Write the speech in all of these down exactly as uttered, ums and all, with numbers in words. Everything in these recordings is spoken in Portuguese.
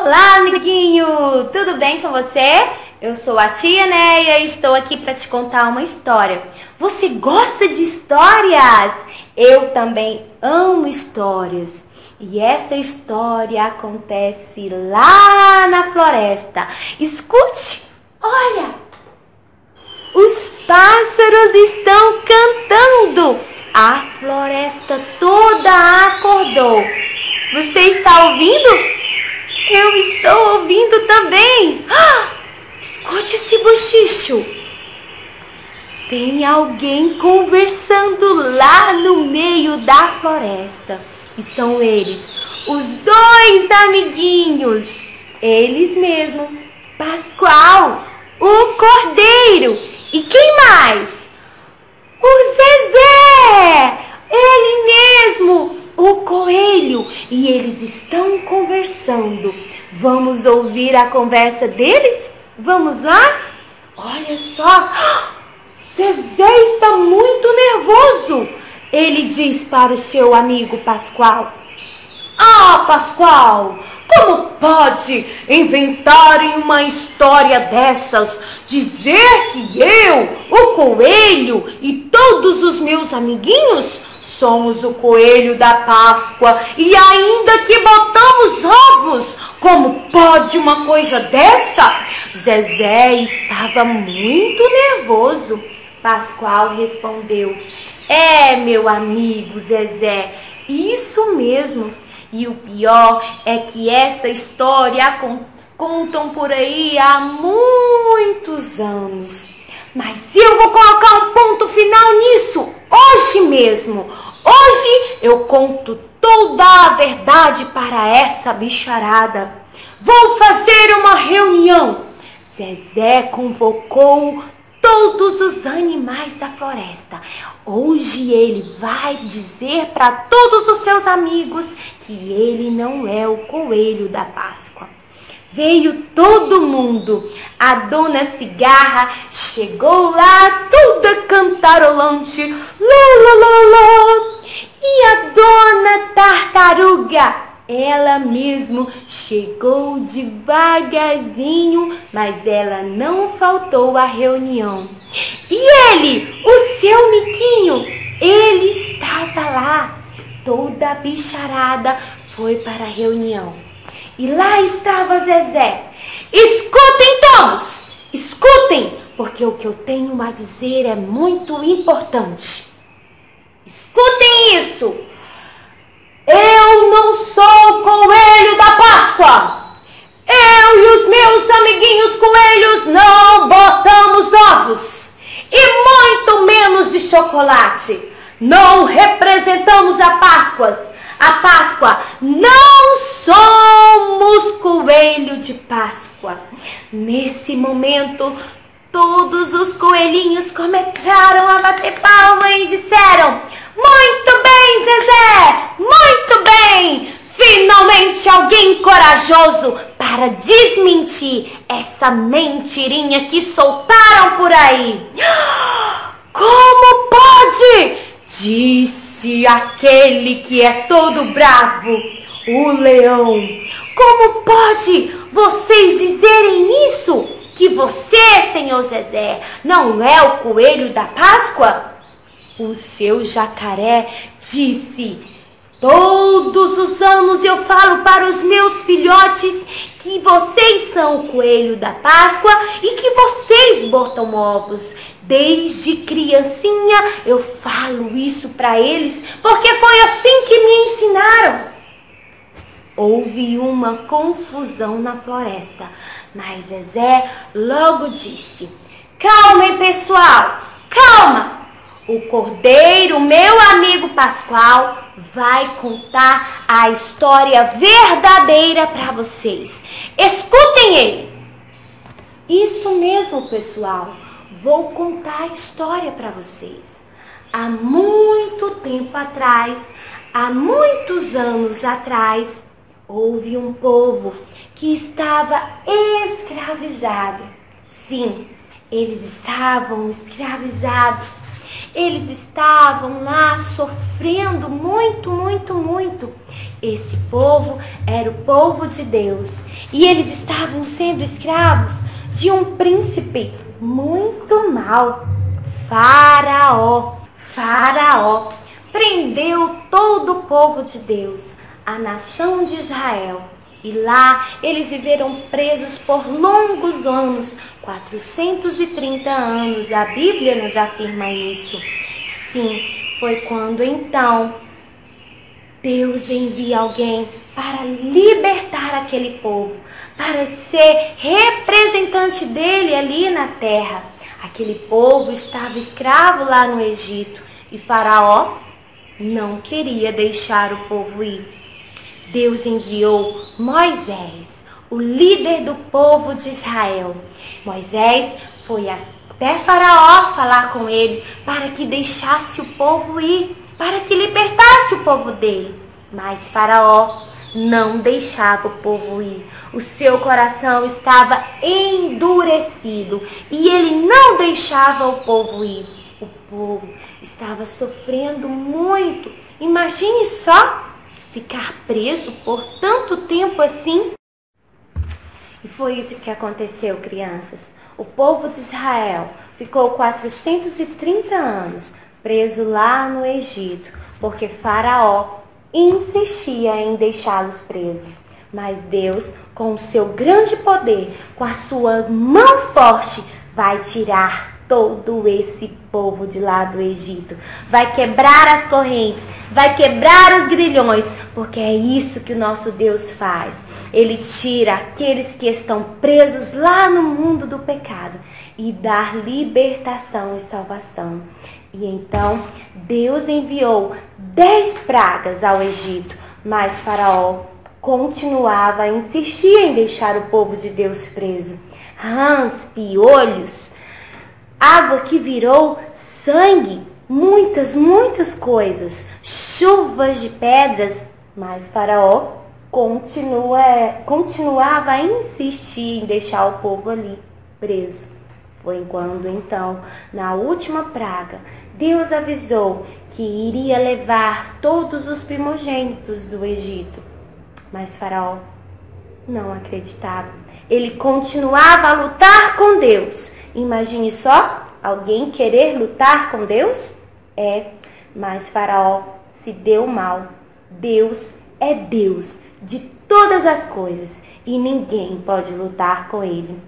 Olá, amiguinho! Tudo bem com você? Eu sou a tia Neia e estou aqui para te contar uma história. Você gosta de histórias? Eu também amo histórias. E essa história acontece lá na floresta. Escute! Olha! Os pássaros estão cantando. A floresta toda acordou. Você está ouvindo? Eu estou ouvindo também. Ah, escute esse bochicho. Tem alguém conversando lá no meio da floresta. E são eles, os dois amiguinhos. Eles mesmo. Pascoal, o cordeiro. E quem mais? O Zezé. Ele mesmo. O coelho, e eles estão conversando. Vamos ouvir a conversa deles? Vamos lá? Olha só, Zezé está muito nervoso. Ele diz para o seu amigo Pascoal: Ah, Pascoal, como pode inventarem uma história dessas? Dizer que eu, o coelho e todos os meus amiguinhos somos o coelho da Páscoa e ainda que botamos ovos. Como pode uma coisa dessa? Zezé estava muito nervoso. Pascoal respondeu: É, meu amigo Zezé, isso mesmo. E o pior é que essa história contam por aí há muitos anos. Mas eu vou colocar um ponto final nisso hoje mesmo. Hoje eu conto toda a verdade para essa bicharada. Vou fazer uma reunião. Zezé convocou todos os animais da floresta. Hoje ele vai dizer para todos os seus amigos que ele não é o coelho da Páscoa. Veio todo mundo. A dona Cigarra chegou lá toda cantarolante. Lá, lá, lá, lá. E a dona Tartaruga, ela mesmo chegou devagarzinho, mas ela não faltou à reunião. E ele, o seu Miquinho, ele estava lá. Toda a bicharada foi para a reunião. E lá estava Zezé. Escutem todos, escutem, porque o que eu tenho a dizer é muito importante. Escutem isso. Eu não sou o coelho da Páscoa. Eu e os meus amiguinhos coelhos não botamos ovos. E muito menos de chocolate. Não representamos a Páscoa. A Páscoa, não somos coelho de Páscoa. Nesse momento, todos os coelhinhos começaram a bater palma e disseram: Muito bem, Zezé, muito bem. Finalmente alguém corajoso para desmentir essa mentirinha que soltaram por aí. Como pode? Disse aquele que é todo bravo, o leão. Como pode vocês dizerem isso? Que você, senhor Zezé, não é o coelho da Páscoa? O seu jacaré disse: Todos os anos eu falo para os meus filhotes que vocês são o coelho da Páscoa e que vocês botam ovos. Desde criancinha eu falo isso para eles, porque foi assim que me ensinaram. Houve uma confusão na floresta, mas Zezé logo disse: Calmem, pessoal, calma. O cordeiro, meu amigo Pascoal, vai contar a história verdadeira para vocês. Escutem ele. Isso mesmo, pessoal. Vou contar a história para vocês. Há muito tempo atrás, há muitos anos atrás, houve um povo que estava escravizado. Sim, eles estavam escravizados. Eles estavam lá sofrendo muito, muito, muito. Esse povo era o povo de Deus. E eles estavam sendo escravos de um príncipe muito mau, Faraó. Faraó prendeu todo o povo de Deus, a nação de Israel. E lá eles viveram presos por longos anos, quatrocentos e trinta anos. A Bíblia nos afirma isso. Sim, foi quando então Deus envia alguém para libertar aquele povo, para ser representante dele ali na terra. Aquele povo estava escravo lá no Egito e Faraó não queria deixar o povo ir. Deus enviou Moisés, o líder do povo de Israel. Moisés foi até Faraó falar com ele para que deixasse o povo ir, para que libertasse o povo dele. Mas Faraó não deixava o povo ir. O seu coração estava endurecido e ele não deixava o povo ir. O povo estava sofrendo muito. Imagine só ficar preso por tanto tempo assim. E foi isso que aconteceu, crianças. O povo de Israel ficou quatrocentos e trinta anos preso lá no Egito, porque Faraó insistia em deixá-los presos. Mas Deus, com o seu grande poder, com a sua mão forte, vai tirar todo esse povo de lá do Egito. Vai quebrar as correntes, vai quebrar os grilhões, porque é isso que o nosso Deus faz. Ele tira aqueles que estão presos lá no mundo do pecado e dá libertação e salvação. E então Deus enviou dez pragas ao Egito, mas Faraó continuava a insistir em deixar o povo de Deus preso. Rãs, piolhos, água que virou sangue, muitas, muitas coisas, chuvas de pedras, mas Faraó continua, continuava a insistir em deixar o povo ali preso. Foi quando então, na última praga, Deus avisou que iria levar todos os primogênitos do Egito. Mas Faraó não acreditava. Ele continuava a lutar com Deus. Imagine só, alguém querer lutar com Deus? É, mas Faraó se deu mal. Deus é Deus de todas as coisas e ninguém pode lutar com ele.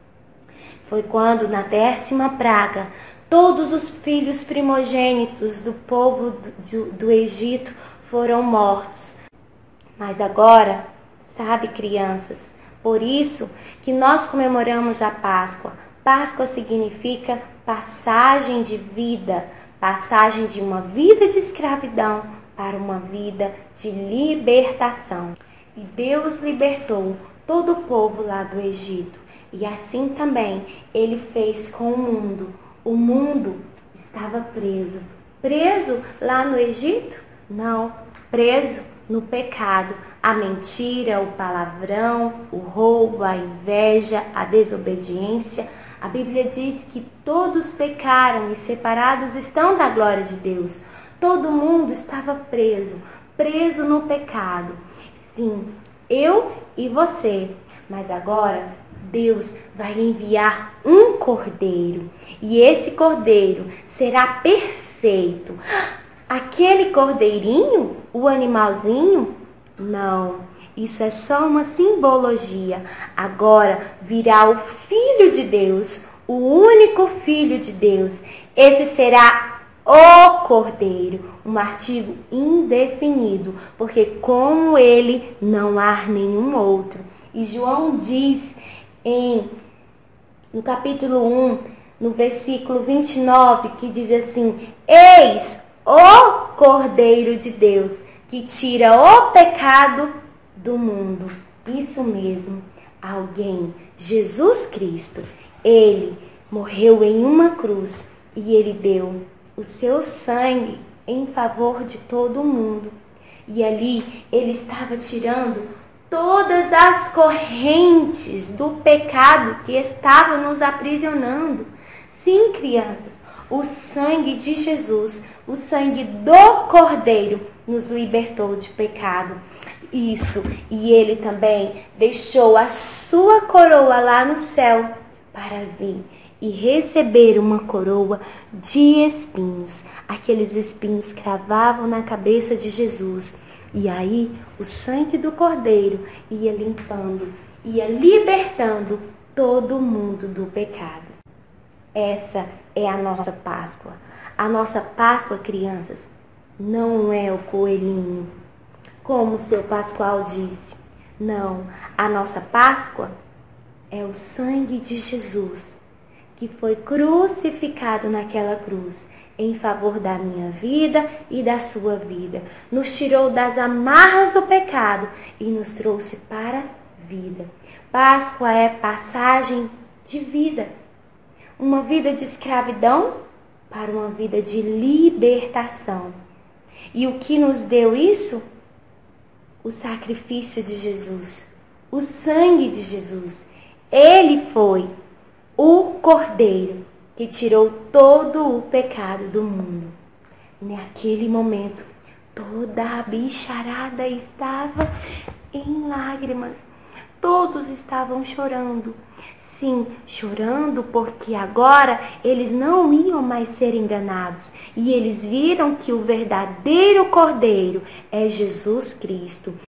Foi quando, na décima praga, todos os filhos primogênitos do povo do, do Egito foram mortos. Mas agora, sabe, crianças, por isso que nós comemoramos a Páscoa. Páscoa significa passagem de vida, passagem de uma vida de escravidão para uma vida de libertação. E Deus libertou todo o povo lá do Egito. E assim também Ele fez com o mundo. O mundo estava preso. Preso lá no Egito? Não, preso no pecado. A mentira, o palavrão, o roubo, a inveja, a desobediência. A Bíblia diz que todos pecaram e separados estão da glória de Deus. Todo mundo estava preso, preso no pecado. Sim, eu e você. Mas agora Deus vai enviar um cordeiro. E esse cordeiro será perfeito. Aquele cordeirinho, o animalzinho, não. Isso é só uma simbologia. Agora virá o Filho de Deus, o único Filho de Deus. Esse será o Cordeiro, um artigo indefinido, porque como ele não há nenhum outro. E João diz em, no capítulo um, no versículo vinte e nove, que diz assim: eis o Cordeiro de Deus, que tira o pecado do mundo. Isso mesmo, alguém, Jesus Cristo, Ele morreu em uma cruz e Ele deu o seu sangue em favor de todo mundo. E ali Ele estava tirando todas as correntes do pecado que estavam nos aprisionando. Sim, crianças, o sangue de Jesus, o sangue do Cordeiro, nos libertou de pecado. Isso, e ele também deixou a sua coroa lá no céu para vir e receber uma coroa de espinhos. Aqueles espinhos cravavam na cabeça de Jesus. E aí o sangue do Cordeiro ia limpando, ia libertando todo mundo do pecado. Essa é a nossa Páscoa. A nossa Páscoa, crianças, não é o coelhinho, como o seu Pascoal disse. Não, a nossa Páscoa é o sangue de Jesus, que foi crucificado naquela cruz em favor da minha vida e da sua vida. Nos tirou das amarras do pecado e nos trouxe para a vida. Páscoa é passagem de vida. Uma vida de escravidão para uma vida de libertação. E o que nos deu isso? O sacrifício de Jesus, o sangue de Jesus. Ele foi o Cordeiro que tirou todo o pecado do mundo. E naquele momento, toda a bicharada estava em lágrimas. Todos estavam chorando. Sim, chorando porque agora eles não iam mais ser enganados. E eles viram que o verdadeiro Cordeiro é Jesus Cristo.